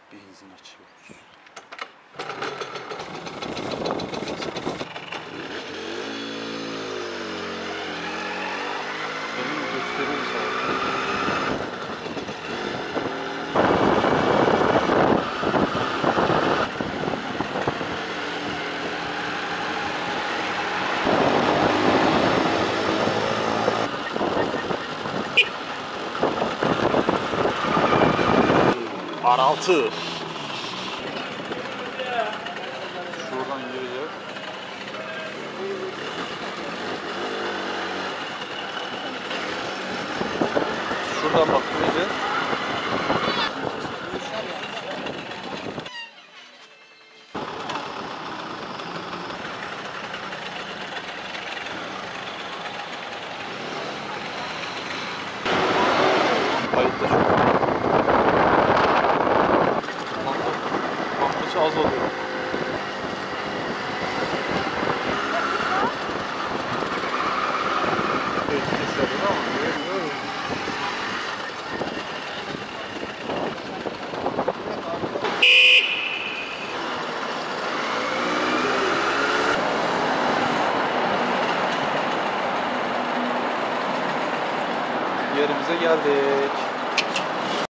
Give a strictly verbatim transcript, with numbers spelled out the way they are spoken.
Benzin açıyoruz. Benim gösteriyor zaten. Araltı. Şuradan gireceğiz. Şuradan bak gireceğiz. Kayıtta şu. Baktıkça az oluyor. Yerimize geldik.